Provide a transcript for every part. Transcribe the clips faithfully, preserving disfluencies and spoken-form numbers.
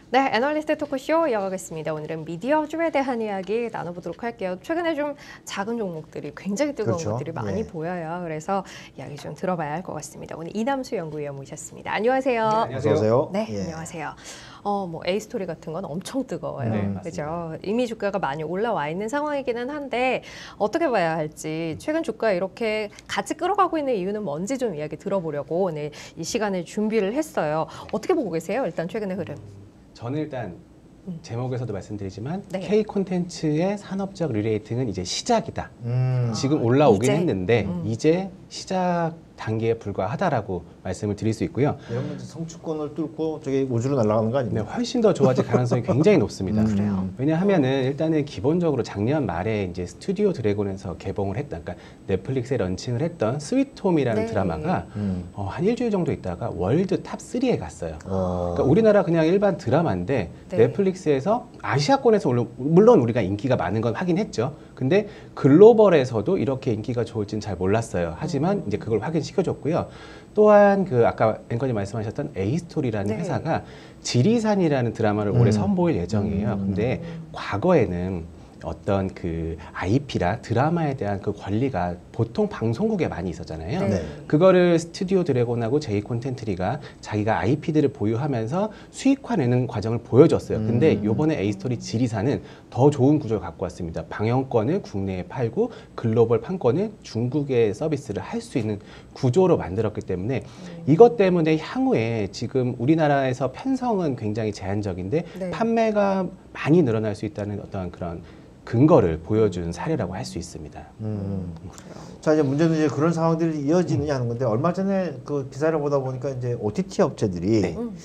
네, 애널리스트 토크쇼 이어가겠습니다. 오늘은 미디어주에 대한 이야기 나눠보도록 할게요. 최근에 좀 작은 종목들이 굉장히 뜨거운 그렇죠. 것들이 많이 예. 보여요. 그래서 이야기 좀 들어봐야 할 것 같습니다. 오늘 이남수 연구위원 모셨습니다. 안녕하세요. 네, 안녕하세요. 어서 오세요. 네, 예. 안녕하세요. 어, 뭐 A스토리 같은 건 엄청 뜨거워요. 네, 그죠? 이미 주가가 많이 올라와 있는 상황이기는 한데 어떻게 봐야 할지 최근 주가 이렇게 같이 끌어가고 있는 이유는 뭔지 좀 이야기 들어보려고 오늘 이 시간을 준비를 했어요. 어떻게 보고 계세요? 일단 최근의 흐름. 저는 일단 제목에서도 말씀드리지만 네. K 콘텐츠의 산업적 리레이팅은 이제 시작이다. 음. 지금 올라오긴 이제? 했는데 음. 이제 시작 단계에 불과하다라고 말씀을 드릴 수 있고요. 이러면 이제 성추권을 뚫고 저기 우주로 날아가는 거 네, 아닙니까? 훨씬 더 좋아질 가능성이 굉장히 높습니다. 음. 그래요. 왜냐하면은 일단은 기본적으로 작년 말에 이제 스튜디오 드래곤에서 개봉을 했던, 그러니까 넷플릭스에 런칭을 했던 스위트홈이라는 네. 드라마가 음. 어, 한 일주일 정도 있다가 월드 탑 쓰리에 갔어요. 어. 그러니까 우리나라 그냥 일반 드라마인데 네. 넷플릭스에서 아시아권에서 물론, 물론 우리가 인기가 많은 건 확인했죠. 근데 글로벌에서도 이렇게 인기가 좋을지는 잘 몰랐어요. 하지만 이제 그걸 확인시켜줬고요. 또한 그 아까 앵커님 말씀하셨던 A스토리라는 네. 회사가 지리산이라는 드라마를 음. 올해 선보일 예정이에요. 음. 근데 과거에는 어떤 그 아이피라 드라마에 대한 그 권리가 보통 방송국에 많이 있었잖아요. 네. 네. 그거를 스튜디오 드래곤하고 제이 콘텐트리가 자기가 아이피들을 보유하면서 수익화 내는 과정을 보여줬어요. 근데 음. 요번에 A스토리 지리산은 더 좋은 구조를 갖고 왔습니다. 방영권을 국내에 팔고 글로벌 판권을 중국에 서비스를 할 수 있는 구조로 만들었기 때문에 이것 때문에 향후에 지금 우리나라에서 편성은 굉장히 제한적인데 네. 판매가 많이 늘어날 수 있다는 어떤 그런 근거를 보여준 사례라고 할 수 있습니다. 음. 자, 이제 문제는 이제 그런 상황들이 이어지느냐 하는 건데 얼마 전에 그 기사를 보다 보니까 이제 오티티 업체들이 네. 음.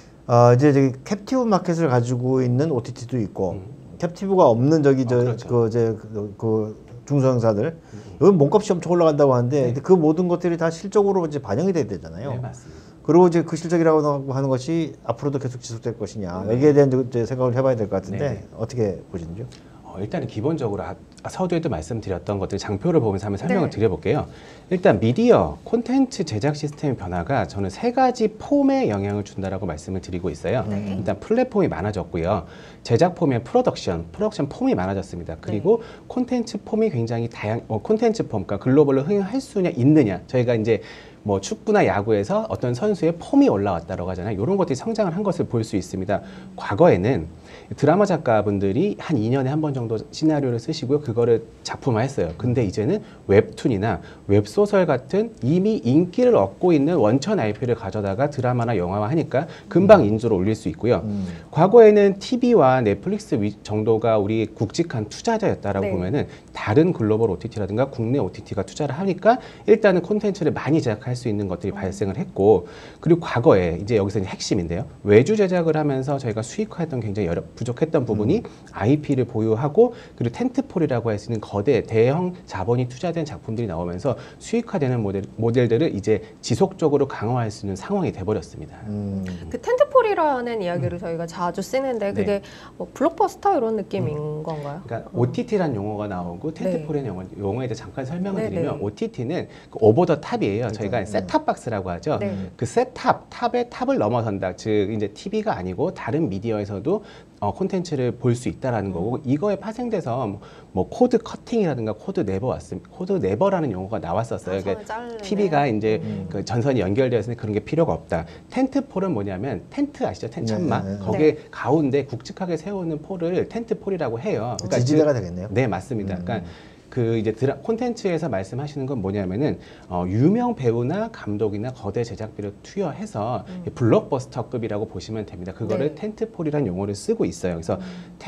어, 이제 저기 캡티브 마켓을 가지고 있는 오티티도 있고 음. 캡티브가 없는 저기 저 어, 그렇죠. 그 이제 그, 그 중소형사들 여기 몸값이 엄청 올라간다고 하는데 네. 근데 그 모든 것들이 다 실적으로 이제 반영이 돼야 되잖아요. 네, 맞습니다. 그리고 이제 그 실적이라고 하는 것이 앞으로도 계속 지속될 것이냐 여기에 대한 이제 생각을 해봐야 될 것 같은데 네. 어떻게 보시는지요? 어, 일단은 기본적으로 아, 서두에도 말씀드렸던 것들 장표를 보면서 한번 설명을 네. 드려볼게요. 일단 미디어, 콘텐츠 제작 시스템 변화가 저는 세 가지 폼에 영향을 준다라고 말씀을 드리고 있어요. 네. 일단 플랫폼이 많아졌고요. 제작 폼의 프로덕션, 프로덕션 폼이 많아졌습니다. 그리고 콘텐츠 폼이 굉장히 다양, 어, 콘텐츠 폼, 그러니까 글로벌로 흥행할 수냐 있느냐. 저희가 이제 뭐 축구나 야구에서 어떤 선수의 폼이 올라왔다고 하잖아요. 이런 것들이 성장을 한 것을 볼 수 있습니다. 과거에는 드라마 작가분들이 한 이 년에 한 번 정도 시나리오를 쓰시고요. 그거를 작품화했어요. 근데 이제는 웹툰이나 웹소설 같은 이미 인기를 얻고 있는 원천 아이피를 가져다가 드라마나 영화화 하니까 금방 인지도를 올릴 수 있고요. 음. 과거에는 티비와 넷플릭스 위- 정도가 우리 굵직한 투자자였다라고 네. 보면은 다른 글로벌 오티티라든가 국내 오티티가 투자를 하니까 일단은 콘텐츠를 많이 제작할 수 있는 것들이 발생을 했고, 그리고 과거에 이제 여기서 이제 핵심인데요. 외주 제작을 하면서 저희가 수익화했던 굉장히 여러, 부족했던 부분이 아이피를 보유하고 그리고 텐트폴이라고 할 수 있는 거대 대형 자본이 투자된 작품들이 나오면서 수익화되는 모델, 모델들을 이제 지속적으로 강화할 수 있는 상황이 돼버렸습니다. 음. 그 텐트폴이라는 이야기를 저희가 자주 쓰는데 그게 네. 뭐 블록버스터 이런 느낌인 건가요? 그러니까 오티티라는 용어가 나오고 네. 텐트폴이라는 용어, 용어에 대해 잠깐 설명을 네, 드리면 네. 오티티는 그 오버 더 탑이에요. 저희가 네. 셋탑박스라고 하죠. 네. 그 셋탑, 탑의 탑을 넘어선다. 즉 이제 티비가 아니고 다른 미디어에서도 어, 콘텐츠를 볼 수 있다라는 거고, 이거에 파생돼서 뭐, 뭐 코드 커팅이라든가 코드 네버 왔습니다. 코드 네버라는 용어가 나왔었어요. 아, 그러니까 선을 자르는. 티비가 이제 음. 그 전선이 연결되어 있으니 그런 게 필요가 없다. 텐트폴은 뭐냐면 텐트 아시죠? 텐트 천막. 네, 네, 네. 거기에 가운데 굵직하게 세우는 폴을 텐트폴이라고 해요. 그러니까 지지대가 즉- 되겠네요. 네, 맞습니다. 음. 그러니까 그 이제 드라 콘텐츠에서 말씀하시는 건 뭐냐면은 어, 유명 배우나 감독이나 거대 제작비를 투여해서 블록버스터급이라고 보시면 됩니다. 그거를 네. 텐트폴이라는 용어를 쓰고 있어요. 그래서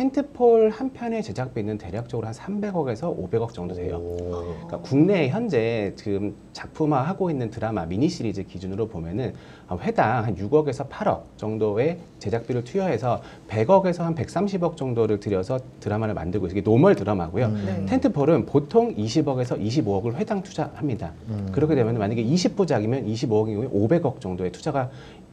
텐트폴 한 편의 제작비는 대략적으로 한 삼백억에서 오백억 정도 돼요. 오. 그러니까 국내에 현재 지금 작품화하고 있는 드라마 미니 시리즈 기준으로 보면은 어, 회당 한 육억에서 팔억 정도의 제작비를 투여해서 백억에서 한 백삼십억 정도를 들여서 드라마를 만들고 있어요. 이게 노멀 드라마고요. 음. 네. 텐트폴은 보통 이십억에서 이십오억을 회당 투자합니다. 음. 그렇게 되면 만약에 이십 부작이면 이십오억인 경우에 오백억 정도의 투자가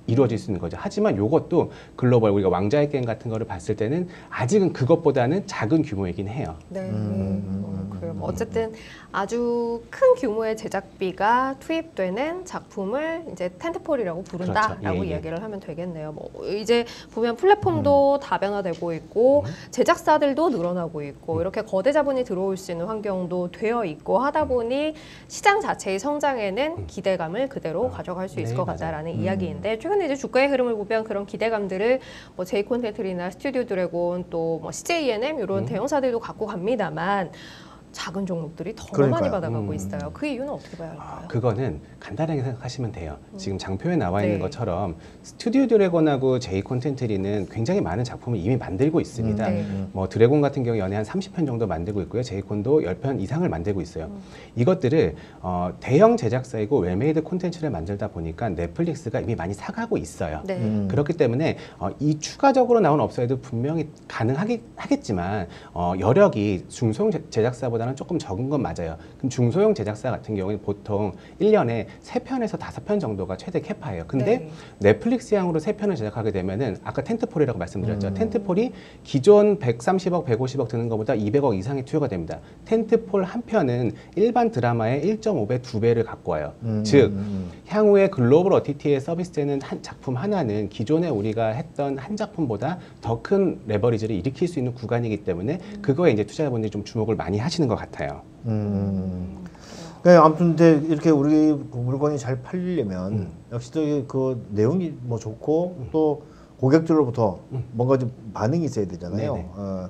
이루어질 수 있는 거죠. 하지만 이것도 글로벌 우리가 왕좌의 게임 같은 거를 봤을 때는 아직은 그것보다는 작은 규모이긴 해요. 네. 음. 어, 그래요. 뭐 어쨌든 아주 큰 규모의 제작비가 투입되는 작품을 이제 텐트폴이라고 부른다라고 그렇죠. 예, 예. 이야기를 하면 되겠네요. 뭐 이제 보면 플랫폼도 음. 다변화되고 있고 제작사들도 늘어나고 있고 이렇게 거대 자본이 들어올 수 있는 환경도 되어 있고 하다 보니 시장 자체의 성장에는 기대감을 그대로 가져갈 수 있을 네, 것 맞아요. 같다라는 음. 이야기인데 최근에 이제 주가의 흐름을 보면 그런 기대감들을 뭐 제이 콘텐츠나 스튜디오 드래곤 또 뭐 씨제이엔엠 이런 음. 대형사들도 갖고 갑니다만 작은 종목들이 더 그러니까요. 많이 받아가고 음. 있어요. 그 이유는 어떻게 봐야 아, 할까요? 그거는 간단하게 생각하시면 돼요. 지금 장표에 나와 있는 네. 것처럼 스튜디오 드래곤하고 제이 콘텐트리는 굉장히 많은 작품을 이미 만들고 있습니다. 음, 네. 뭐 드래곤 같은 경우 연에 한 삼십 편 정도 만들고 있고요. 제이콘도 십 편 이상을 만들고 있어요. 음. 이것들을 어, 대형 제작사이고 웰메이드 콘텐츠를 만들다 보니까 넷플릭스가 이미 많이 사가고 있어요. 네. 음. 그렇기 때문에 어, 이 추가적으로 나온 업사이드 분명히 가능하겠지만 어, 여력이 중소형 제- 제작사보다는 조금 적은 건 맞아요. 그럼 중소형 제작사 같은 경우는 보통 일 년에 세 편에서 다섯 편 정도가 최대 캐파예요. 근데 네. 넷플릭스향으로 세 편을 제작하게 되면은 아까 텐트폴이라고 말씀드렸죠. 음. 텐트폴이 기존 백삼십억, 백오십억 드는 것보다 이백억 이상의 투여가 됩니다. 텐트폴 한 편은 일반 드라마의 일 점 오 배, 두 배를 갖고 와요. 음. 즉 음. 향후에 글로벌 오티티에 서비스되는 한 작품 하나는 기존에 우리가 했던 한 작품보다 더 큰 레버리지를 일으킬 수 있는 구간이기 때문에 그거에 이제 투자자분들이 좀 주목을 많이 하시는 것 같아요. 음. 그러니까 아무튼 근데 이렇게 우리 그 물건이 잘 팔리려면 음. 역시 또 그 내용이 뭐 좋고 또 고객들로부터 뭔가 좀 반응이 있어야 되잖아요. 네네. 어.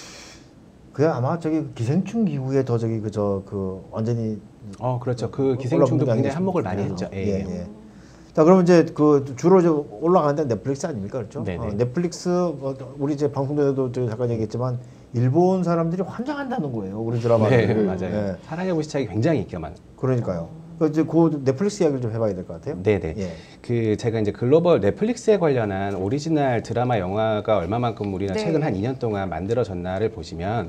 그게 아마 저기 기생충 기후에 더 저기 그저 그 완전히 어, 그렇죠. 그 올라오는 기생충도 게 굉장히 아니겠습니까? 한몫을 많이 했죠. 예, 예. 예. 자, 그러면 이제 그 주로 저 올라가는 데 넷플릭스 아닙니까? 그렇죠? 네네. 어, 넷플릭스 뭐 우리 이제 방송 전에도 저희 잠깐 얘기했지만 일본 사람들이 환장한다는 거예요. 우리 드라마를. 네, 맞아요. 예. 사랑해보 시작이 굉장히 인기가 많아요. 그러니까요. 그 이제 그 넷플릭스 이야기를 좀 해봐야 될 것 같아요. 네네. 예. 그 제가 이제 글로벌 넷플릭스에 관련한 오리지널 드라마 영화가 얼마만큼 우리가 네. 최근 한 이 년 동안 만들어졌나를 보시면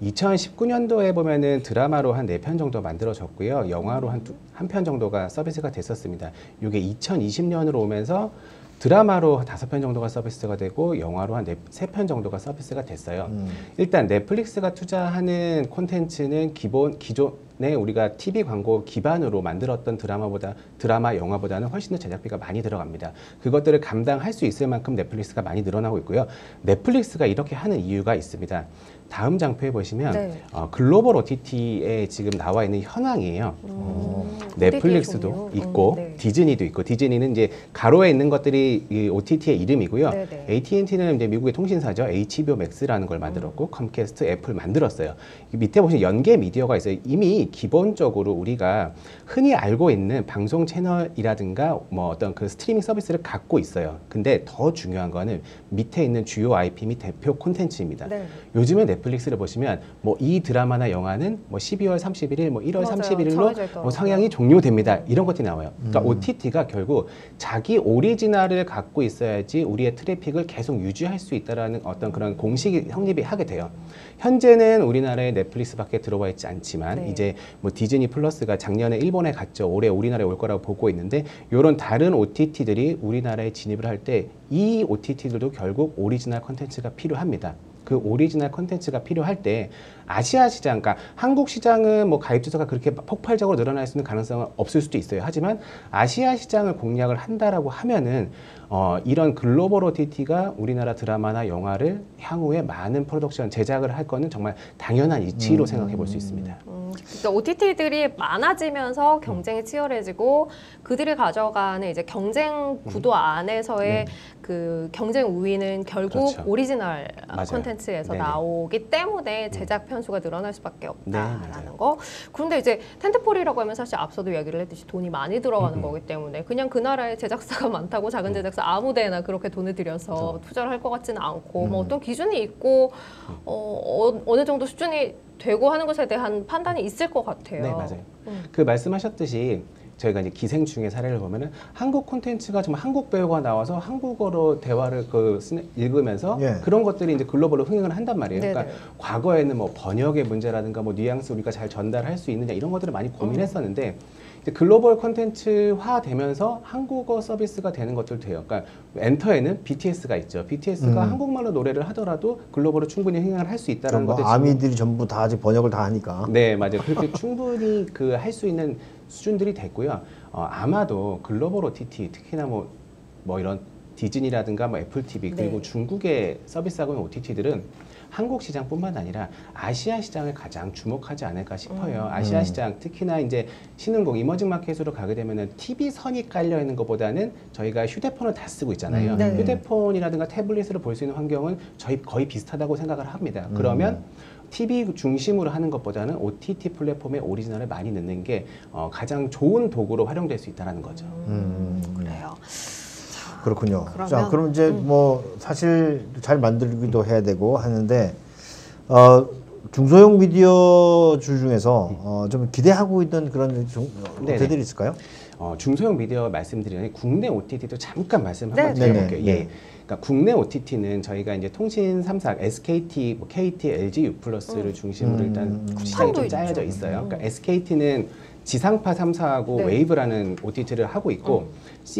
이천십구 년도에 보면은 드라마로 한 네 편 정도 만들어졌고요. 영화로 한 한 편 정도가 서비스가 됐었습니다. 이게 이천이십 년으로 오면서 드라마로 다섯 편 정도가 서비스가 되고 영화로 한 세 편 정도가 서비스가 됐어요. 음. 일단 넷플릭스가 투자하는 콘텐츠는 기본 기존에 우리가 티비 광고 기반으로 만들었던 드라마보다 드라마 영화보다는 훨씬 더 제작비가 많이 들어갑니다. 그것들을 감당할 수 있을 만큼 넷플릭스가 많이 늘어나고 있고요. 넷플릭스가 이렇게 하는 이유가 있습니다. 다음 장표에 보시면 네. 어, 글로벌 오티티에 지금 나와 있는 현황이에요. 음, 넷플릭스도 오티티 종류. 있고 음, 네. 디즈니도 있고 디즈니는 이제 가로에 있는 것들이 이 오티티의 이름이고요. 네네. 에이티앤티는 이제 미국의 통신사죠. 에이치비오 맥스라는 걸 만들었고 컴캐스트, 애플 만들었어요. 이 밑에 보시면 연계 미디어가 있어요. 이미 기본적으로 우리가 흔히 알고 있는 방송 채널이라든가 뭐 어떤 그 스트리밍 서비스를 갖고 있어요. 근데 더 중요한 거는 밑에 있는 주요 아이피 및 대표 콘텐츠입니다. 네. 요즘에 넷플릭스를 보시면 뭐 이 드라마나 영화는 뭐 십이월 삼십일일, 뭐 일월 맞아요. 삼십일일로 정해져 있더라고요. 뭐 상영이 종료됩니다. 이런 것들이 나와요. 그러니까 음. 오티티가 결국 자기 오리지널을 갖고 있어야지 우리의 트래픽을 계속 유지할 수 있다라는 어떤 그런 공식이 성립이 하게 돼요. 현재는 우리나라에 넷플릭스밖에 들어와 있지 않지만 네. 이제 뭐 디즈니 플러스가 작년에 일본에 갔죠. 올해 우리나라에 올 거라고 보고 있는데 이런 다른 오티티들이 우리나라에 진입을 할 때 이 오티티들도 결국 오리지널 컨텐츠가 필요합니다. 그 오리지널 컨텐츠가 필요할 때 아시아 시장, 그러니까 한국 시장은 뭐 가입 주소가 그렇게 폭발적으로 늘어날 수 있는 가능성은 없을 수도 있어요. 하지만 아시아 시장을 공략을 한다라고 하면은 어, 이런 글로벌 오티티가 우리나라 드라마나 영화를 향후에 많은 프로덕션 제작을 할 거는 정말 당연한 이치로 음. 생각해 볼 수 있습니다. 음, 그러니까 오티티들이 많아지면서 경쟁이 치열해지고 그들이 가져가는 이제 경쟁 구도 안에서의 네. 그 경쟁 우위는 결국 그렇죠. 오리지널 맞아요. 콘텐츠에서 네네. 나오기 때문에 제작 편수가 늘어날 수밖에 네, 없다라는 맞아요. 거. 그런데 이제 텐트폴이라고 하면 사실 앞서도 이야기를 했듯이 돈이 많이 들어가는 음. 거기 때문에 그냥 그 나라에 제작사가 많다고 작은 제작사 아무데나 그렇게 돈을 들여서 그렇죠. 투자를 할 것 같지는 않고 음. 뭐 어떤 기준이 있고 어, 어, 어느 정도 수준이 되고 하는 것에 대한 판단이 있을 것 같아요. 네, 맞아요. 음. 그 말씀하셨듯이 저희가 이제 기생충의 사례를 보면은 한국 콘텐츠가 정말 한국 배우가 나와서 한국어로 대화를 그 쓰- 읽으면서 예. 그런 것들이 이제 글로벌로 흥행을 한단 말이에요. 네네. 그러니까 과거에는 뭐 번역의 문제라든가 뭐 뉘앙스 우리가 잘 전달할 수 있느냐 이런 것들을 많이 고민했었는데 근데 글로벌 콘텐츠화 되면서 한국어 서비스가 되는 것들도 돼요. 그러니까 엔터에는 비티에스가 있죠. 비티에스가 음. 한국말로 노래를 하더라도 글로벌로 충분히 흥행을 할 수 있다는 뭐 것들. 아미들이 전부 다 아직 번역을 다 하니까. 네, 맞아요. 그렇게 충분히 그 할 수 있는 수준들이 됐고요. 어, 아마도 글로벌 오티티, 특히나 뭐, 뭐 이런 디즈니라든가 뭐 애플 티비 그리고 네. 중국에 서비스하고 있는 오티티들은 한국 시장뿐만 아니라 아시아 시장을 가장 주목하지 않을까 싶어요. 음. 아시아 음. 시장 특히나 이제 신흥국 이머징 마켓으로 가게 되면은 티비 선이 깔려 있는 것보다는 저희가 휴대폰을 다 쓰고 있잖아요. 음. 네. 휴대폰이라든가 태블릿으로 볼 수 있는 환경은 저희 거의 비슷하다고 생각을 합니다. 그러면 음. 티비 중심으로 하는 것보다는 오티티 플랫폼에 오리지널을 많이 넣는 게 어, 가장 좋은 도구로 활용될 수 있다는 거죠. 음. 그래요. 그렇군요. 그러면, 자, 그럼 이제 음. 뭐 사실 잘 만들기도 해야 되고 하는데 어, 중소형 미디어주 중에서 어, 좀 기대하고 있던 그런 중, 네네. 업체들이 있을까요? 어, 중소형 미디어 말씀드리면 국내 오티티도 잠깐 말씀 한번 네, 드려볼게요. 네. 예. 그러니까 국내 오티티는 저희가 이제 통신 삼 사, 에스케이티, 뭐 케이티, 엘지, 유플러스를 음. 중심으로 음. 일단 시장이 좀 쿠팡도 짜여져 있죠. 있어요. 음. 그러니까 에스케이티는 지상파 삼 사하고 네. 웨이브라는 오티티를 하고 있고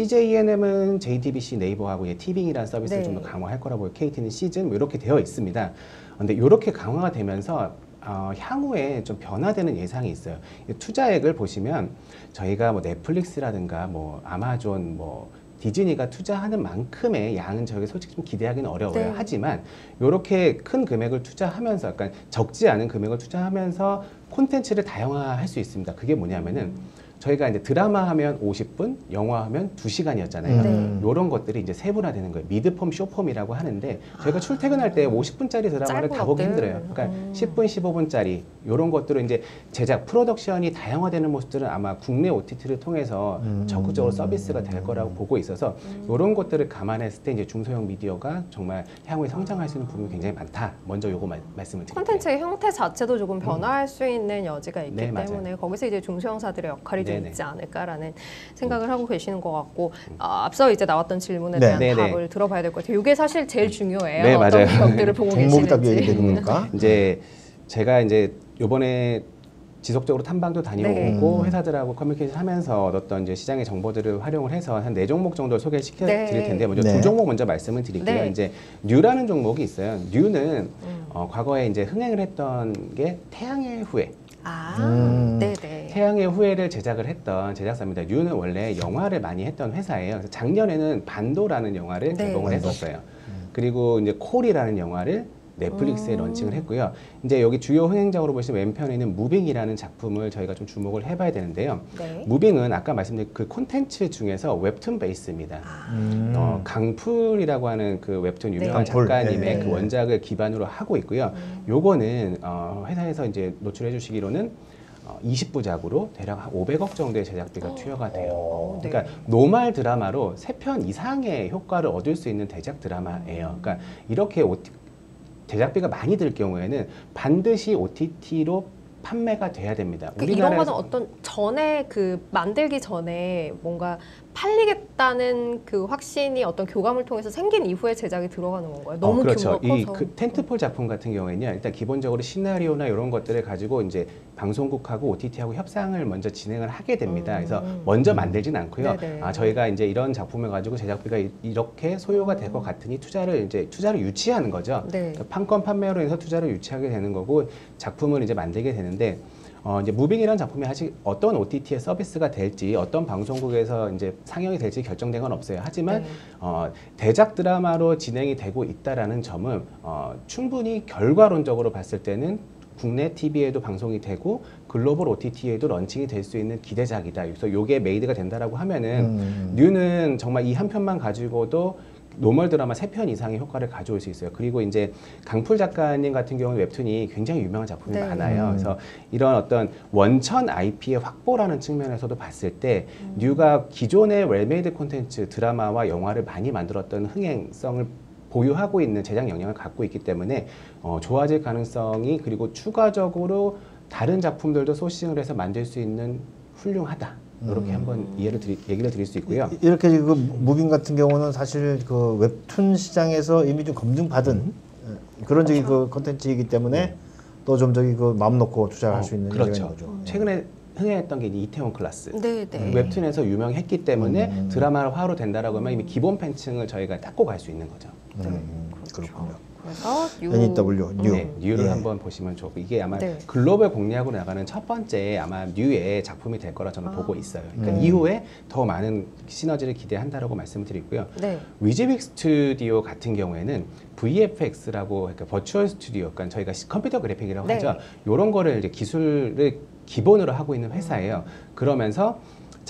씨제이엔엠은 제이티비씨 네이버하고 이제 티빙이라는 서비스를 네. 좀 더 강화할 거라고 보고 케이티는 시즌 뭐 이렇게 되어 있습니다. 근데 이렇게 강화가 되면서 어, 향후에 좀 변화되는 예상이 있어요. 이 투자액을 보시면 저희가 뭐 넷플릭스라든가 뭐 아마존 뭐 디즈니가 투자하는 만큼의 양은 저희가 솔직히 좀 기대하기는 어려워요. 네. 하지만 이렇게 큰 금액을 투자하면서 약간 적지 않은 금액을 투자하면서 콘텐츠를 다양화할 수 있습니다. 그게 뭐냐면은 저희가 이제 드라마 하면 오십 분, 영화 하면 두 시간이었잖아요. 네. 이런 것들이 이제 세분화되는 거예요. 미드폼, 쇼폼이라고 하는데 저희가 출퇴근할 때 오십 분짜리 드라마를 짧은 다 보기 것들. 힘들어요. 그러니까 음. 십 분, 십오 분짜리 이런 것들은 이제 제작 프로덕션이 다양화되는 모습들은 아마 국내 오티티를 통해서 음. 적극적으로 서비스가 될 거라고 보고 있어서 이런 것들을 감안했을 때 이제 중소형 미디어가 정말 향후에 성장할 수 있는 부분이 굉장히 많다. 먼저 요거 말, 말씀을 드릴게요. 콘텐츠의 형태 자체도 조금 변화할 수 있는 여지가 있기 네, 맞아요. 때문에 거기서 이제 중소형사들의 역할이 좀 네네. 있지 않을까라는 생각을 하고 계시는 것 같고 아, 앞서 이제 나왔던 질문에 네. 대한 네네. 답을 들어봐야 될 것 같아요. 이게 사실 제일 중요해요. 네, 어떤 맞아요. 기업들을 보고 종목이 딱 계시는지. 얘기되는 거니까. 이제 제가 이제 요번에 지속적으로 탐방도 다니고 네. 음. 회사들하고 커뮤니케이션 하면서 얻었던 이제 시장의 정보들을 활용을 해서 한 네 종목 정도를 소개시켜 네. 드릴 텐데 먼저 네. 두 종목 먼저 말씀을 드릴게요. 네. 이제 뉴라는 종목이 있어요. 뉴는 음. 어, 과거에 이제 흥행을 했던 게 태양의 후예. 아, 음. 네네. 태양의 후예를 제작을 했던 제작사입니다. 뉴는 원래 영화를 많이 했던 회사예요. 그래서 작년에는 반도라는 영화를 네. 개봉을 반도. 했었어요. 그리고 이제 콜이라는 영화를 넷플릭스에 음. 런칭을 했고요. 이제 여기 주요 흥행작으로 보시면 왼편에 있는 무빙이라는 작품을 저희가 좀 주목을 해봐야 되는데요. 네. 무빙은 아까 말씀드린 그 콘텐츠 중에서 웹툰 베이스입니다. 음. 어, 강풀이라고 하는 그 웹툰 유명한 네. 강풀. 작가님의 네. 그 원작을 기반으로 하고 있고요. 음. 요거는 어, 회사에서 이제 노출해 주시기로는 어, 이십 부작으로 대략 한 오백억 정도의 제작비가 투여가 돼요. 어, 네. 그러니까 노말 드라마로 세 편 이상의 효과를 얻을 수 있는 대작 드라마예요. 그러니까 이렇게 오티, 제작비가 많이 들 경우에는 반드시 오티티로 판매가 돼야 됩니다. 그 이런 거는 어떤 전에 그 만들기 전에 뭔가 팔리겠다는 그 확신이 어떤 교감을 통해서 생긴 이후에 제작이 들어가는 건가요? 너무 어, 그렇죠. 규모가 이 커서. 그 텐트폴 작품 같은 경우에는요, 일단 기본적으로 시나리오나 이런 것들을 가지고 이제 방송국하고 오티티하고 협상을 먼저 진행을 하게 됩니다. 음. 그래서 먼저 만들진 않고요. 네네. 아, 저희가 이제 이런 작품을 가지고 제작비가 이- 이렇게 소요가 될 것 같으니 투자를 이제 투자를 유치하는 거죠. 네. 그러니까 판권 판매로 해서 투자를 유치하게 되는 거고 작품을 이제 만들게 되는데. 어, 이제 무빙이라는 작품이 아직 어떤 오티티의 서비스가 될지 어떤 방송국에서 이제 상영이 될지 결정된 건 없어요. 하지만 네. 어, 대작 드라마로 진행이 되고 있다라는 점은 어, 충분히 결과론적으로 봤을 때는 국내 티비에도 방송이 되고 글로벌 오티티에도 런칭이 될 수 있는 기대작이다. 그래서 요게 메이드가 된다라고 하면은 음. 뉴는 정말 이 한 편만 가지고도 노멀 드라마 세 편 이상의 효과를 가져올 수 있어요. 그리고 이제 강풀 작가님 같은 경우는 웹툰이 굉장히 유명한 작품이 네. 많아요. 음. 그래서 이런 어떤 원천 아이피의 확보라는 측면에서도 봤을 때 음. 뉴가 기존의 웰메이드 콘텐츠 드라마와 영화를 많이 만들었던 흥행성을 보유하고 있는 제작 역량을 갖고 있기 때문에 어, 좋아질 가능성이 그리고 추가적으로 다른 작품들도 소싱을 해서 만들 수 있는 훌륭하다. 이렇게 음. 한번 이해를 드리, 얘기를 드릴 수 있고요. 이- 이렇게 그 무빙 같은 경우는 사실 그 웹툰 시장에서 이미 좀 검증받은 음. 예, 그런 저기 그 컨텐츠이기 때문에 또 좀 저기 그 마음 놓고 투자할 어, 수 있는 그렇죠. 여지가 있는 거죠. 최근에 흥행했던 게 이제 이태원 클라스. 네, 네. 웹툰에서 유명했기 때문에 음. 드라마화로 된다라고 하면 이미 기본 팬층을 저희가 닦고 갈 수 있는 거죠. 음, 그렇군요. 그래서 유... 엔이더블유 뉴. 네, 뉴를 예. 한번 보시면 좋고 이게 아마 네. 글로벌 공략으로 나가는 첫 번째 아마 뉴의 작품이 될 거라 저는 아. 보고 있어요. 그러니까 음. 이후에 더 많은 시너지를 기대한다라고 말씀을 드리고요. 네. 위즈빅 스튜디오 같은 경우에는 브이에프엑스라고 그러니까 버추얼 스튜디오, 그러니까 저희가 시- 컴퓨터 그래픽이라고 네. 하죠. 이런 거를 이제 기술을 기본으로 하고 있는 회사예요. 그러면서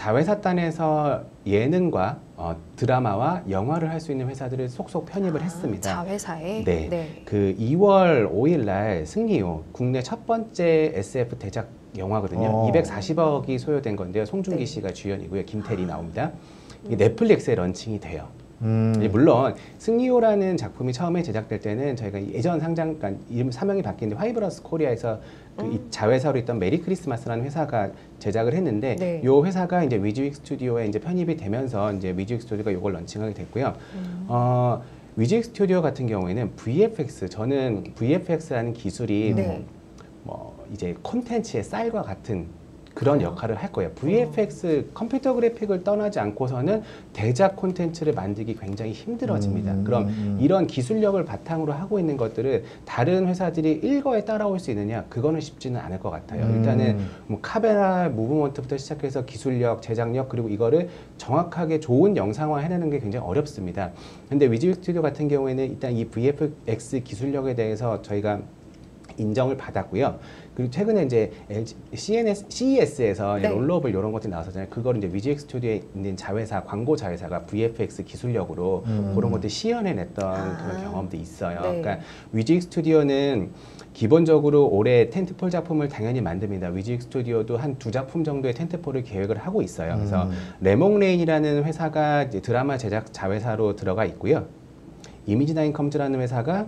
자회사단에서 예능과 어, 드라마와 영화를 할 수 있는 회사들을 속속 편입을 했습니다. 자회사에. 네. 네. 그 이월 오일 날 승리호 국내 첫 번째 에스에프 대작 영화거든요. 어. 이백사십억이 소요된 건데요. 송중기 네. 씨가 주연이고요. 김태리 나옵니다. 이게 넷플릭스에 런칭이 돼요. 음. 예, 물론 승리호라는 작품이 처음에 제작될 때는 저희가 예전 상장, 그러니까 이름 사명이 바뀌는데 화이브러스 코리아에서 그 이 자회사로 있던 메리 크리스마스라는 회사가 제작을 했는데 네. 이 회사가 이제 위즈윅 스튜디오에 이제 편입이 되면서 이제 위즈윅 스튜디오가 이걸 런칭하게 됐고요. 음. 어, 위즈윅 스튜디오 같은 경우에는 브이에프엑스, 저는 브이에프엑스라는 기술이 네. 뭐, 뭐 이제 콘텐츠의 쌀과 같은 그런 역할을 할 거예요. 브이에프엑스 컴퓨터 그래픽을 떠나지 않고서는 대작 콘텐츠를 만들기 굉장히 힘들어집니다. 음, 그럼 음. 이런 기술력을 바탕으로 하고 있는 것들을 다른 회사들이 일거에 따라올 수 있느냐? 그거는 쉽지는 않을 것 같아요. 음. 일단은 뭐 카메라 무브먼트부터 시작해서 기술력, 제작력 그리고 이거를 정확하게 좋은 영상화 해내는 게 굉장히 어렵습니다. 근데 위즈윅 스튜디오 같은 경우에는 일단 이 브이에프엑스 기술력에 대해서 저희가 인정을 받았고요. 그리고 최근에 이제 엘지, 씨엔에스, 씨이에스에서 네. 롤러블 이런 것들이 나왔었잖아요. 그걸 이제 위즈윅 스튜디오에 있는 자회사, 광고 자회사가 브이에프엑스 기술력으로 음. 그런 것들 시연해냈던 아. 그런 경험도 있어요. 네. 그러니까 위즈윅 스튜디오는 기본적으로 올해 텐트폴 작품을 당연히 만듭니다. 위즈윅 스튜디오도 한 두 작품 정도의 텐트폴을 계획을 하고 있어요. 그래서 음. 레몽레인이라는 회사가 이제 드라마 제작 자회사로 들어가 있고요. 이미지나인 컴즈라는 회사가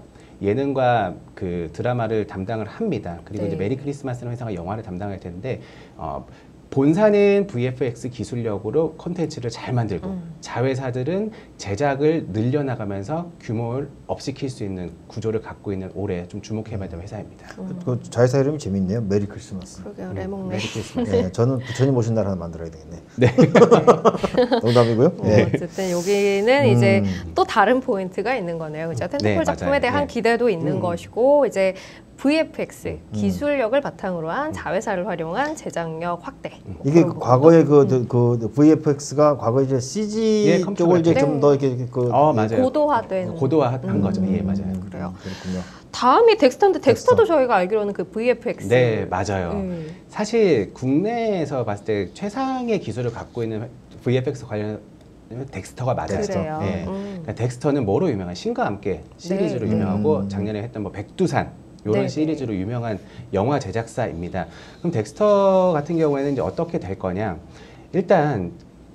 예능과 그 드라마를 담당을 합니다. 그리고 네. 이제 메리 크리스마스라는 회사가 영화를 담당할 텐데 어, 본사는 브이에프엑스 기술력으로 콘텐츠를 잘 만들고 음. 자회사들은 제작을 늘려나가면서 규모를 업시킬 수 있는 구조를 갖고 있는 올해 좀 주목해봐야 될 회사입니다. 그 자회사 이름이 재밌네요. 메리 크리스마스. 그러게요. 네, 레몽네. 메리 크리스마스. 예, 저는 부처님 오신 날 하나 만들어야 되겠네. 네. 농담이고요. 어, 예. 어쨌든 여기는 이제 음. 또 다른 포인트가 있는 거네요. 그죠? 텐트폴 네, 작품에 맞아요. 대한 네. 기대도 있는 음. 것이고 이제 브이에프엑스 기술력을 바탕으로 한 자회사를 활용한 제작력 확대. 뭐 이게 그런 그 과거에 그, 부분도. 그, 그 브이에프엑스가 과거에 이제 씨지 예, 컴퓨터 쪽을 이제 네. 좀 더 이렇게 그 어, 맞아요. 고도화된. 고도화한 음. 거죠. 예, 맞아요. 그래요. 그렇군요. 다음이 덱스터인데 덱스터도 덱스터. 저희가 알기로는 그 브이에프엑스. 네, 맞아요. 음. 사실 국내에서 봤을 때 최상의 기술을 갖고 있는 브이에프엑스 관련 덱스터가 맞아요. 덱스터. 그래요. 네. 음. 그러니까 덱스터는 뭐로 유명한? 신과 함께 시리즈로 네. 유명하고 음. 작년에 했던 뭐 백두산 이런 네, 시리즈로 유명한 영화 제작사입니다. 그럼 덱스터 같은 경우에는 이제 어떻게 될 거냐? 일단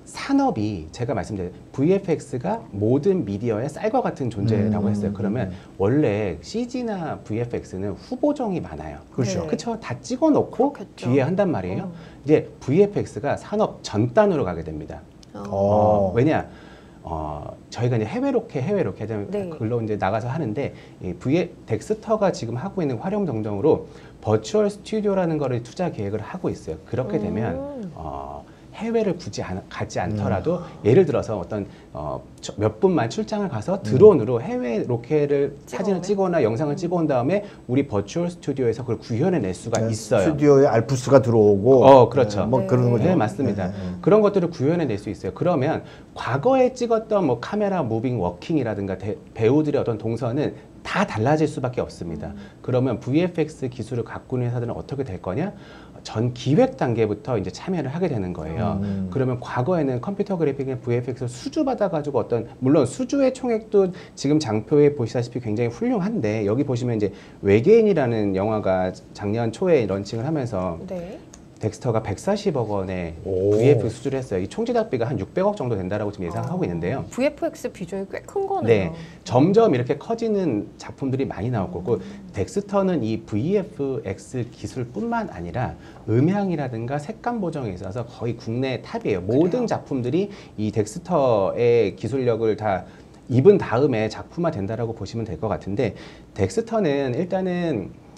산업이 제가 말씀드린 브이에프엑스가 모든 미디어의 쌀과 같은 존재라고 음. 했어요. 그러면 원래 씨지나 브이에프엑스는 후보정이 많아요. 그렇죠. 네. 그렇죠. 다 찍어놓고 그렇겠죠. 뒤에 한단 말이에요. 어. 이제 브이에프엑스가 산업 전단으로 가게 됩니다. 어. 어, 왜냐? 어, 저희가 이제 해외 로켓, 해외 로켓 네. 글로 이제 나가서 하는데 이 V 덱스터가 지금 하고 있는 활용 정정으로 버추얼 스튜디오라는 거를 투자 계획을 하고 있어요. 그렇게 되면 음. 어, 해외를 굳이 안- 가지 않더라도 예를 들어서 어떤 어, 저- 몇 분만 출장을 가서 드론으로 해외 로켓을 사진을 찍어오면? 찍거나 영상을 찍어온 다음에 우리 버추얼 스튜디오에서 그걸 구현해낼 수가 네, 있어요. 스튜디오에 알프스가 들어오고. 어, 그렇죠. 네, 뭐 네. 그런 거죠. 네, 맞습니다. 네, 네. 그런 것들을 구현해낼 수 있어요. 그러면 과거에 찍었던 뭐 카메라 무빙 워킹이라든가 대- 배우들의 어떤 동선은 다 달라질 수밖에 없습니다. 그러면 브이에프엑스 기술을 갖고 있는 회사들은 어떻게 될 거냐? 전 기획 단계부터 이제 참여를 하게 되는 거예요. 음. 그러면 과거에는 컴퓨터 그래픽이나 브이에프엑스를 수주받아가지고 어떤, 물론 수주의 총액도 지금 장표에 보시다시피 굉장히 훌륭한데, 여기 보시면 이제 외계인이라는 영화가 작년 초에 런칭을 하면서 네. 덱스터가 백사십억 원의 오. 브이에프엑스 수주를 했어요. 이 총지작비가 한 육백억 정도 된다라고 지금 예상하고 있는데요. 브이에프엑스 비중이 꽤 큰 거네요. 네, 점점 이렇게 커지는 작품들이 많이 나올 거고, 덱스터는 이 브이에프엑스 기술뿐만 아니라 음향이라든가 색감 보정에 있어서 거의 국내 탑이에요. 모든 작품들이 이 덱스터의 기술력을 다 입은 다음에 작품화 된다라고 보시면 될 것 같은데, 덱스터는 일단은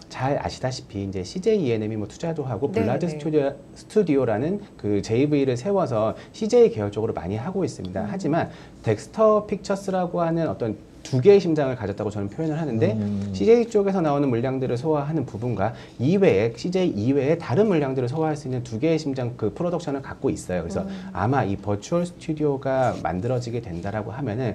잘 아시다시피 이제 씨제이 이엔엠이 뭐 투자도 하고 네, 블라드 네. 스튜디오, 스튜디오라는 그 제이브이를 세워서 씨제이 계열 쪽으로 많이 하고 있습니다. 음. 하지만 덱스터 픽처스라고 하는 어떤 두 개의 심장을 가졌다고 저는 표현을 하는데 음. 씨제이 쪽에서 나오는 물량들을 소화하는 부분과 이외에 씨제이 이외에 다른 물량들을 소화할 수 있는 두 개의 심장 그 프로덕션을 갖고 있어요. 그래서 음. 아마 이 버추얼 스튜디오가 만들어지게 된다라고 하면은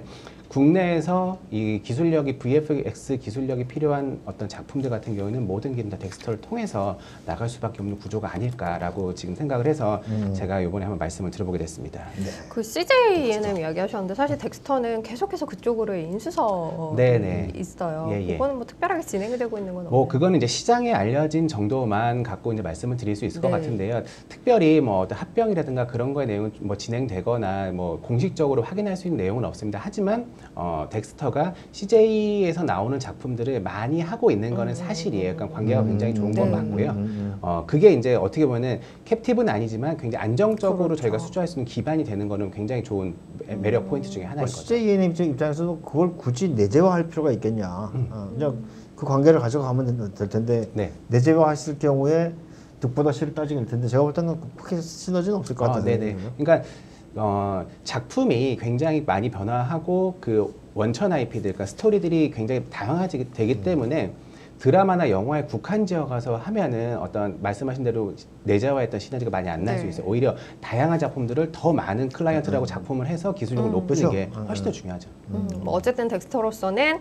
국내에서 이 기술력이 브이에프엑스 기술력이 필요한 어떤 작품들 같은 경우는 모든 게 다 덱스터를 통해서 나갈 수밖에 없는 구조가 아닐까라고 지금 생각을 해서 음. 제가 이번에 한번 말씀을 드려보게 됐습니다. 그 씨제이 이엔엠 이야기하셨는데 사실 덱스터는 계속해서 그쪽으로 인수설이 네네. 있어요. 예, 예. 그거는 뭐 특별하게 진행이 되고 있는 건 뭐 없나요? 그거는 이제 시장에 알려진 정도만 갖고 이제 말씀을 드릴 수 있을 것 네. 같은데요. 특별히 뭐 어떤 합병이라든가 그런 거에 내용 뭐 진행되거나 뭐 공식적으로 확인할 수 있는 내용은 없습니다. 하지만 어, 덱스터가 씨제이에서 나오는 작품들을 많이 하고 있는 거는 음. 사실이에요. 그러니까 관계가 굉장히 좋은 건 네. 맞고요. 음, 음. 어, 그게 이제 어떻게 보면은 캡티브는 아니지만 굉장히 안정적으로 그렇죠. 저희가 수주할 수 있는 기반이 되는 거는 굉장히 좋은 매- 매력 포인트 중에 하나인 뭐 거죠. 씨제이 이엔엠 입장에서도 그걸 굳이 내재화할 필요가 있겠냐. 어, 그냥 그 관계를 가져가면 될 텐데 네. 내재화했을 경우에 득보다 실을 따지게 될 텐데 제가 볼 때는 크게 시너지는 없을 것 아, 같아요. 네네. 그러니까 어, 작품이 굉장히 많이 변화하고 그 원천 아이피들, 그러니까 스토리들이 굉장히 다양하게 되기 때문에 드라마나 영화에 국한지어 가서 하면은 어떤 말씀하신 대로 내재화했던 시너지가 많이 안 날 수 네. 있어요. 오히려 다양한 작품들을 더 많은 클라이언트라고 작품을 해서 기술력을 음. 높이는 그렇죠. 게 음. 훨씬 더 중요하죠. 음, 뭐 어쨌든 덱스터로서는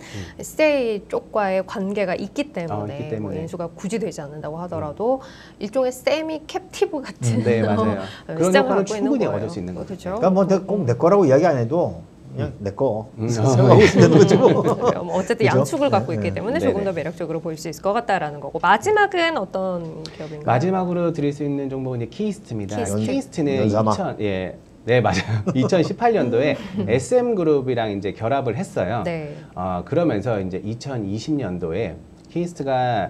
씨제이 쪽과의 관계가 있기 때문에, 어, 있기 때문에. 뭐 인수가 굳이 되지 않는다고 하더라도 일종의 세미 캡티브 같은 음, 네, 맞아요. 어, 그런 시장을 효과는 갖고 있는 충분히 거예요. 얻을 수 있는 거죠. 그렇죠. 그러니까 뭐 꼭 내 거라고 이야기 안 해도 그냥 내 거. 음. 생각하고 있으면 되는 거죠. 그래요. 뭐 어쨌든 그죠? 양축을 갖고 네, 있기 네. 때문에 네네. 조금 더 매력적으로 보일 수 있을 것 같다라는 거고 마지막은 어떤 기업인가요? 마지막으로 드릴 수 있는 종목은 이제 키이스트입니다. 키이스트. 키이스트는 연사마. 이천, 예, 네 맞아요. 이천십팔 년도에 에스엠그룹이랑 이제 결합을 했어요. 네. 어, 그러면서 이제 이천이십 년도에 키이스트가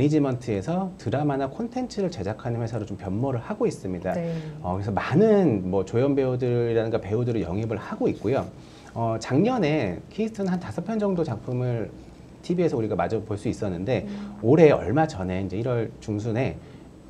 매니지먼트에서 드라마나 콘텐츠를 제작하는 회사로 좀 변모를 하고 있습니다. 네. 어, 그래서 많은 뭐 조연 배우들이라든가 배우들을 영입을 하고 있고요. 어, 작년에 키이스트는 한 다섯 편 정도 작품을 티비에서 우리가 마저 볼 수 있었는데 음. 올해 얼마 전에 이제 일월 중순에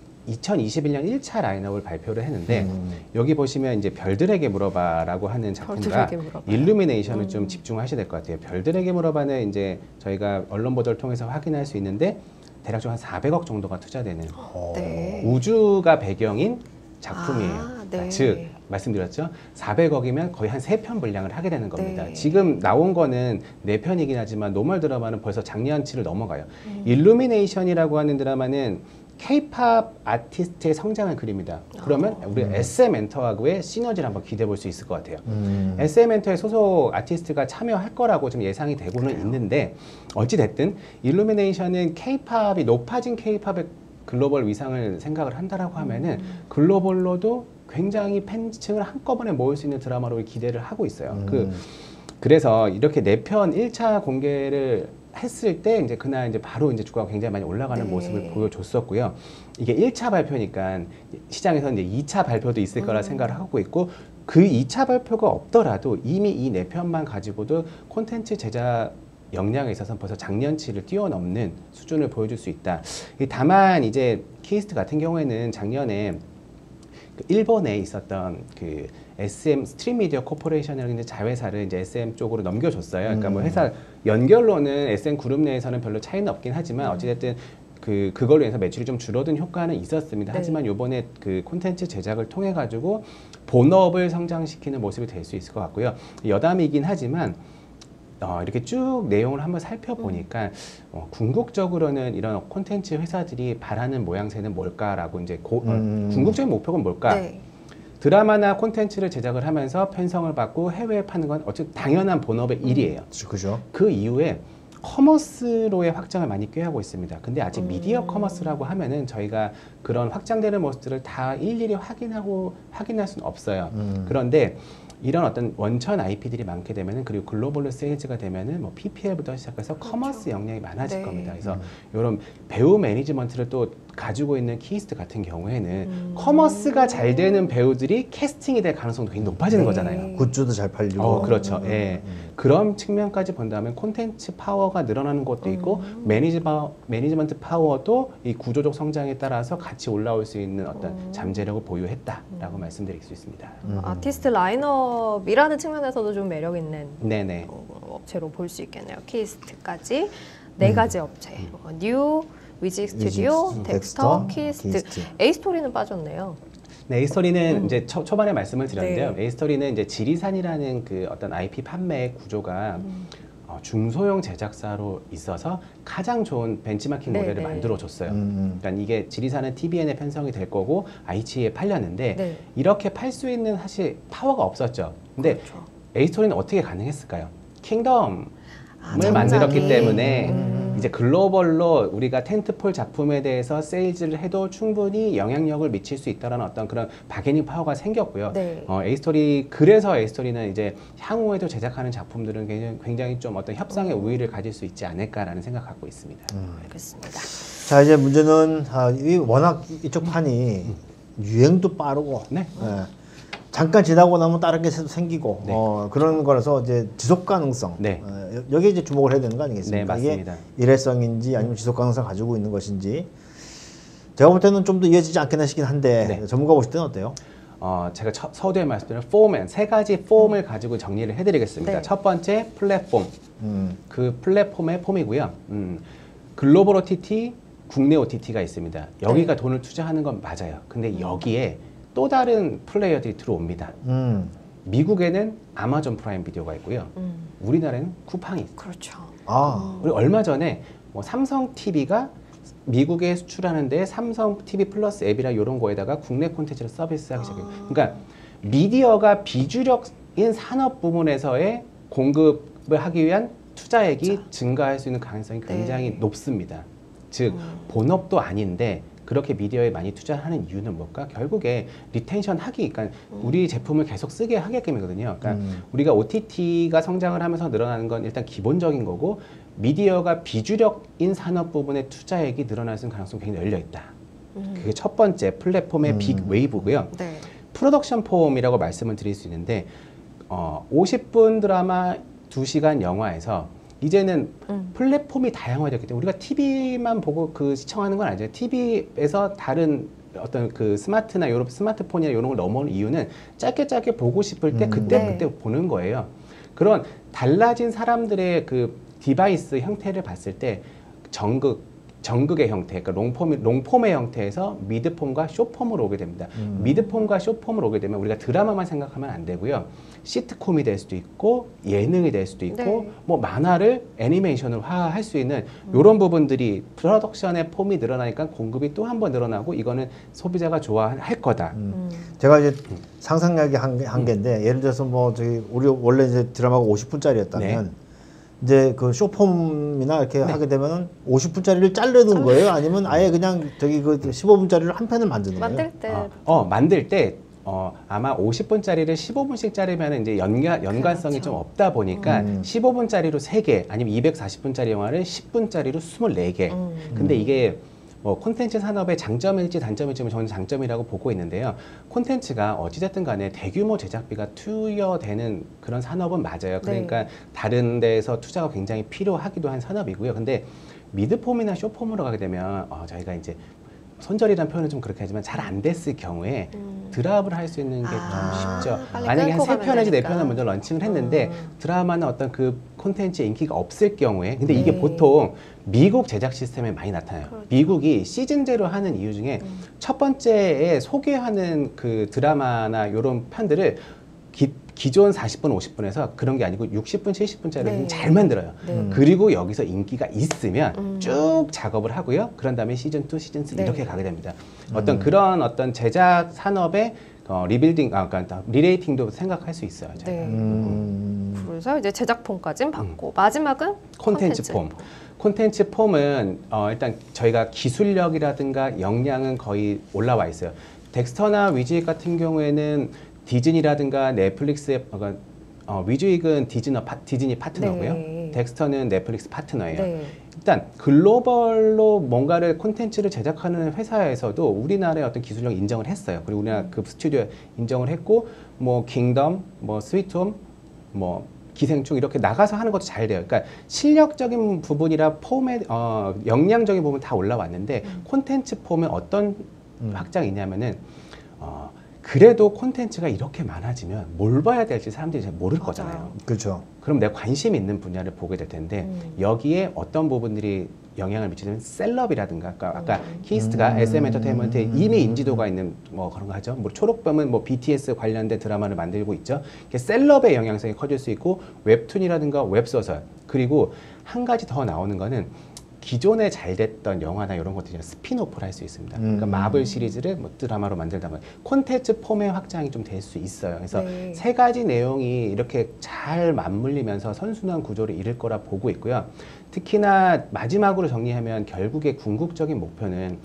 이천이십일 년 일 차 라인업을 발표를 했는데 음. 여기 보시면 이제 별들에게 물어봐라고 하는 작품과 별들에게 물어봐. 일루미네이션을 음. 좀 집중하셔야 될 것 같아요. 별들에게 물어봐는 이제 저희가 언론 보도를 통해서 확인할 수 있는데 대략적으로 한 사백억 정도가 투자되는 어. 네. 우주가 배경인 작품이에요. 아, 네. 즉 말씀드렸죠. 사백억이면 거의 한 세 편 분량을 하게 되는 겁니다. 네. 지금 나온 거는 네 편이긴 하지만 노멀 드라마는 벌써 작년치를 넘어가요. 음. 일루미네이션이라고 하는 드라마는 K-팝 아티스트의 성장을 그립니다. 그러면 우리 에스엠 엔터하고의 시너지를 한번 기대해 볼 수 있을 것 같아요. 음. 에스엠 엔터의 소속 아티스트가 참여할 거라고 좀 예상이 되고는 그래요. 있는데 어찌됐든 일루미네이션은 K-팝이 높아진 K-팝의 글로벌 위상을 생각을 한다라고 하면은 글로벌로도 굉장히 팬층을 한꺼번에 모을 수 있는 드라마로 기대를 하고 있어요. 음. 그 그래서 이렇게 네 편 일 차 공개를 했을 때 이제 그날 이제 바로 이제 주가가 굉장히 많이 올라가는 네. 모습을 보여줬었고요. 이게 일 차 발표니까 시장에서 이제 이 차 발표도 있을 거라 음. 생각을 하고 있고 그 이 차 발표가 없더라도 이미 이 네 편만 가지고도 콘텐츠 제작 역량에 있어서 벌써 작년치를 뛰어넘는 수준을 보여줄 수 있다. 다만 이제 키이스트 같은 경우에는 작년에 그 일본에 있었던 그 에스엠 스트림 미디어 코퍼레이션이라는 자회사를 이제 에스엠 쪽으로 넘겨줬어요. 그러니까 뭐 음. 회사 연결로는 에스엠 그룹 내에서는 별로 차이는 없긴 하지만 어찌됐든 그 그걸로 인해서 매출이 좀 줄어든 효과는 있었습니다. 네. 하지만 요번에 그 콘텐츠 제작을 통해 가지고 본업을 성장시키는 모습이 될 수 있을 것 같고요. 여담이긴 하지만 어, 이렇게 쭉 내용을 한번 살펴보니까 어, 궁극적으로는 이런 콘텐츠 회사들이 바라는 모양새는 뭘까라고 이제 고, 어, 음. 궁극적인 목표가 뭘까? 네. 드라마나 콘텐츠를 제작을 하면서 편성을 받고 해외에 파는 건 어쨌든 당연한 본업의 일이에요. 그죠? 그 이후에 커머스로의 확장을 많이 꾀하고 있습니다. 근데 아직 음. 미디어 커머스라고 하면은 저희가 그런 확장되는 모습들을 다 일일이 확인하고 확인할 수는 없어요. 음. 그런데 이런 어떤 원천 아이피들이 많게 되면은 그리고 글로벌로 세일즈가 되면은 뭐 피피엘부터 시작해서 커머스 역량이 많아질 네. 겁니다. 그래서 음. 이런 배우 매니지먼트를 또 가지고 있는 키스트 같은 경우에는 음. 커머스가 잘 되는 배우들이 캐스팅이 될 가능성도 굉장히 높아지는 네. 거잖아요. 굿즈도 잘 팔리고. 어, 그렇죠. 예. 음. 그런 측면까지 본다면 콘텐츠 파워가 늘어나는 것도 있고 음. 매니지 파, 매니지먼트 파워도 이 구조적 성장에 따라서 같이 올라올 수 있는 어떤 음. 잠재력을 보유했다라고 말씀드릴 수 있습니다. 음. 아티스트 라인업이라는 측면에서도 좀 매력 있는 네네. 어, 업체로 볼 수 있겠네요. 키스트까지 네 음. 가지 업체. 어, 뉴, 위직 스튜디오, 위직, 덱스터, 덱스터, 키스트. 키스트. 에이스토리는 빠졌네요. 네, 에이스토리는 음. 이제 초, 초반에 말씀을 드렸는데요. 네. 에이스토리는 이제 지리산이라는 그 어떤 아이피 판매 구조가 음. 어, 중소형 제작사로 있어서 가장 좋은 벤치마킹 네, 모델을 네. 만들어줬어요. 음. 그러니까 이게 지리산은 티비엔에 편성이 될 거고 아이치에 팔렸는데 네. 이렇게 팔 수 있는 사실 파워가 없었죠. 근데 그렇죠. 에이스토리는 어떻게 가능했을까요? 킹덤을 아, 만들었기 전작이. 때문에 음. 이제 글로벌로 우리가 텐트폴 작품에 대해서 세일즈를 해도 충분히 영향력을 미칠 수 있다는 어떤 그런 바게닝 파워가 생겼고요. 네. 어, 에이스토리 그래서 에이스토리는 이제 향후에도 제작하는 작품들은 굉장히, 굉장히 좀 어떤 협상의 우위를 가질 수 있지 않을까라는 생각 갖고 있습니다. 알겠습니다. 자, 이제 문제는 아, 이 워낙 이쪽 판이 유행도 빠르고 네. 예, 잠깐 지나고 나면 다른 게 새로 생기고 네. 어, 그런 거라서 이제 지속 가능성 네. 어, 여- 여기에 이제 주목을 해야 되는 거 아니겠습니까? 네, 맞습니다. 이게 일회성인지 아니면 지속 가능성 가지고 있는 것인지 제가 볼 때는 좀 더 이어지지 않겠나 싶긴 한데 네. 전문가 보실 때는 어때요? 어, 제가 첫, 서두에 말씀드린 포맨 세 가지 폼을 가지고 정리를 해드리겠습니다. 네. 첫 번째 플랫폼, 음, 그 플랫폼의 폼이고요. 음, 글로벌 오티티, 국내 오티티가 있습니다. 여기가 네. 돈을 투자하는 건 맞아요. 근데 여기에 또 다른 플레이어들이 들어옵니다. 음, 미국에는 아마존 프라임 비디오가 있고요. 음. 우리나라에는 쿠팡이 있어요. 그렇죠. 아, 우리 얼마 전에 뭐 삼성 티비가 미국에 수출하는데 삼성 티비 플러스 앱이라 이런 거에다가 국내 콘텐츠를 서비스하기 시작해요. 그러니까 미디어가 비주력인 산업 부문에서의 공급을 하기 위한 투자액이 증가할 수 있는 가능성이 굉장히 네. 높습니다. 즉 음. 본업도 아닌데 그렇게 미디어에 많이 투자하는 이유는 뭘까? 결국에 리텐션 하기, 그러니까 우리 제품을 계속 쓰게 하게끔이거든요. 그러니까 음. 우리가 오티티가 성장을 하면서 늘어나는 건 일단 기본적인 거고 미디어가 비주력인 산업 부분의 투자액이 늘어날 수 있는 가능성이 굉장히 열려 있다. 음. 그게 첫 번째 플랫폼의 음. 빅 웨이브고요. 네. 프로덕션 폼이라고 말씀을 드릴 수 있는데 어, 오십 분 드라마 두 시간 영화에서 이제는 음. 플랫폼이 다양화됐기 때문에 우리가 티비만 보고 그 시청하는 건 아니죠. 티비에서 다른 어떤 그 스마트나 요런 스마트폰이나 이런 걸 넘어오는 이유는 짧게 짧게 보고 싶을 때 음. 그때 네. 그때 보는 거예요. 그런 달라진 사람들의 그 디바이스 형태를 봤을 때 정극 정극의 형태, 그러니까 롱폼, 롱폼의 형태에서 미드폼과 숏폼으로 오게 됩니다. 음. 미드폼과 숏폼으로 오게 되면 우리가 드라마만 생각하면 안 되고요. 시트콤이 될 수도 있고 예능이 될 수도 있고 네. 뭐 만화를 애니메이션으로 화할 수 있는 이런 부분들이 프로덕션의 폼이 늘어나니까 공급이 또 한 번 늘어나고 이거는 소비자가 좋아할 거다. 음. 제가 이제 상상력이 한, 한 개인데 예를 들어서 뭐 저기 우리 원래 이제 드라마가 오십 분짜리였다면 이제 그 쇼폼이나 이렇게 하게 되면은 오십 분짜리를 자르는 거예요? 아니면 아예 그냥 저기 그 십오 분짜리를 한 편을 만드는 거예요? 만들 때 어, 어, 만들 때 어, 아마 오십 분짜리를 십오 분씩 자르면 이제 연가, 연관성이 그렇죠. 좀 없다 보니까 음. 십오 분짜리로 세 개 아니면 이백사십 분짜리 영화를 십 분짜리로 스물네 개. 음. 근데 이게 뭐 콘텐츠 산업의 장점일지 단점일지 저는 장점이라고 보고 있는데요. 콘텐츠가 어찌됐든 간에 대규모 제작비가 투여되는 그런 산업은 맞아요. 그러니까 네. 다른 데서 투자가 굉장히 필요하기도 한 산업이고요. 근데 미드폼이나 쇼폼으로 가게 되면 어, 저희가 이제 손절이라는 표현은 좀 그렇게 하지만 잘 안 됐을 경우에 음. 드랍을 할 수 있는 게 좀 아, 쉽죠. 빨리 만약에 한 끊고 세 가면 편에서 네 되니까. 편을 먼저 런칭을 했는데 음. 드라마는 어떤 그 콘텐츠의 인기가 없을 경우에 근데 이게 네. 보통 미국 제작 시스템에 많이 나타나요. 그렇죠. 미국이 시즌제로 하는 이유 중에 음. 첫 번째에 소개하는 그 드라마나 이런 편들을 기, 기존 사십 분, 오십 분에서 그런 게 아니고 육십 분, 칠십 분짜리를 네. 잘 만들어요. 네. 그리고 여기서 인기가 있으면 음. 쭉 작업을 하고요. 그런 다음에 시즌 이, 시즌 삼 네. 이렇게 가게 됩니다. 어떤 그런 어떤 제작 산업의 어, 리빌딩, 아, 그러니까 리레이팅도 생각할 수 있어요. 저희가. 네. 음. 그래서 이제 제작폼까지는 받고 마지막은 콘텐츠 폼. 콘텐츠 폼은 어, 일단 저희가 기술력이라든가 역량은 거의 올라와 있어요. 덱스터나 위즈 같은 경우에는 디즈니라든가 넷플릭스의 어, 어, 위즈윅은 디즈니, 파, 디즈니 파트너고요. 네. 덱스터는 넷플릭스 파트너예요. 네. 일단 글로벌로 뭔가를 콘텐츠를 제작하는 회사에서도 우리나라의 어떤 기술력 인정을 했어요. 그리고 우리나라 음. 그 스튜디오 인정을 했고 뭐 킹덤, 뭐 스위트홈, 뭐 기생충 이렇게 나가서 하는 것도 잘 돼요. 그러니까 실력적인 부분이라 폼의 어, 역량적인 부분 다 올라왔는데 음. 콘텐츠 폼에 어떤 음. 확장이 있냐면은 어, 그래도 콘텐츠가 이렇게 많아지면 뭘 봐야 될지 사람들이 잘 모를 맞아요. 거잖아요. 그렇죠. 그럼 내가 관심 있는 분야를 보게 될 텐데 음. 여기에 어떤 부분들이 영향을 미치냐면 셀럽이라든가 아까, 아까 음. 키스트가 음. 에스엠 엔터테인먼트에 음. 이미 인지도가 있는 뭐 그런 거 하죠. 뭐 초록뱀은 뭐 비티에스 관련된 드라마를 만들고 있죠. 이게 셀럽의 영향성이 커질 수 있고 웹툰이라든가 웹소설 그리고 한 가지 더 나오는 거는 기존에 잘 됐던 영화나 이런 것들이 스피노프를 할 수 있습니다. 그러니까 음. 마블 시리즈를 뭐 드라마로 만들다 보면 콘텐츠 폼의 확장이 좀 될 수 있어요. 그래서 네. 세 가지 내용이 이렇게 잘 맞물리면서 선순환 구조를 이룰 거라 보고 있고요. 특히나 마지막으로 정리하면 결국에 궁극적인 목표는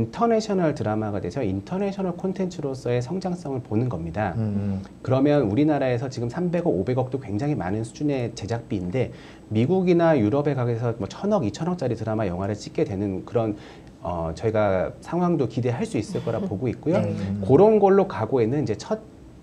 인터내셔널 드라마가 돼서 인터내셔널 콘텐츠로서의 성장성을 보는 겁니다. 음. 그러면 우리나라에서 지금 삼백억, 오백억도 굉장히 많은 수준의 제작비인데 미국이나 유럽에 가서 뭐 천억, 이천억짜리 드라마, 영화를 찍게 되는 그런 어, 저희가 상황도 기대할 수 있을 거라 보고 있고요. 네. 그런 걸로 가고 있는 이제 첫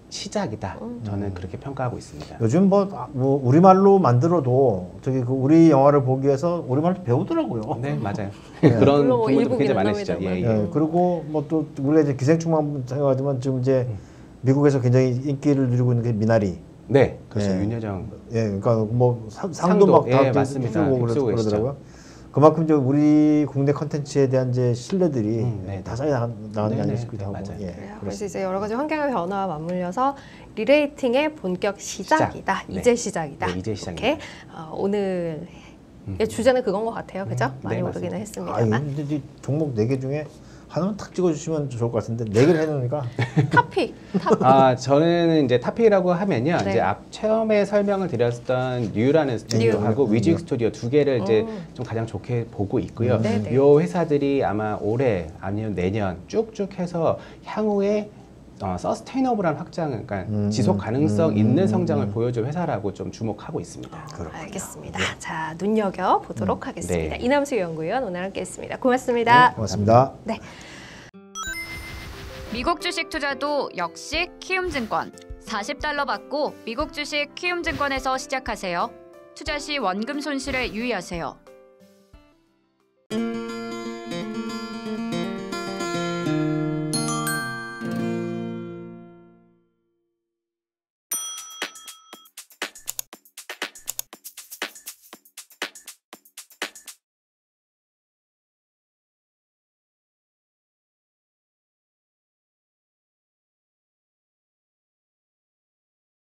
시작이다. 음. 저는 그렇게 평가하고 있습니다. 요즘 뭐, 아, 뭐 우리말로 만들어도 저기 그 우리 영화를 보기 위해서 우리말로 배우더라고요. 네, 맞아요. 네. 그런 물론 뭐 부분도 일부긴 굉장히 많으시죠. 합니다만. 예, 예, 예. 그리고 뭐 또 우리가 이제 기생충만 생각하지만 지금 이제 미국에서 굉장히 인기를 누리고 있는 게 미나리. 네, 그렇죠. 예. 윤여정. 예, 그러니까 뭐 상, 상도, 상도 막다 예, 맞습니다. 휩쓸고 휩쓸고 그러- 계시죠. 그러더라고요. 그만큼 이제 우리 국내 컨텐츠에 대한 이제 신뢰들이 음, 네, 다 네. 쌓여 나가는 게 네, 아닐까 네, 싶기도 네, 하고. 맞아요. 예, 그래요. 그래서 그렇습니다. 이제 여러 가지 환경의 변화와 맞물려서 리레이팅의 본격 시작이다. 시작. 네. 이제 시작이다. 네, 이제 이렇게 시작입니다. 어, 오늘 음. 주제는 그건 것 같아요. 그죠? 음, 많이 네, 오르기는 맞습니다. 아, 했습니다만. 근데 이 종목 네 개 중에 하나만 탁 찍어주시면 좋을 것 같은데 네 개를 해놓으니까 탑픽. 탑. 아, 저는 이제 타픽이라고 하면요. 네. 이제 앞 처음에 설명을 드렸던 뉴라는 스튜디오하고 뉴. 위즈윅 스튜디오 두 개를 이제 어. 좀 가장 좋게 보고 있고요. 네, 네. 요 회사들이 아마 올해 아니면 내년 쭉쭉 해서 향후에 어, 서스테이너블한 확장, 그러니까 음, 지속 가능성 음, 있는 음, 성장을 음. 보여줄 회사라고 좀 주목하고 있습니다. 그렇군요. 알겠습니다. 자, 눈여겨 보도록 하겠습니다. 네. 이남수 연구위원 오늘 함께했습니다. 고맙습니다. 고맙습니다. 네. 미국 주식 투자도 역시 키움증권. 사십 달러 받고 미국 주식 키움증권에서 시작하세요. 투자 시 원금 손실에 유의하세요.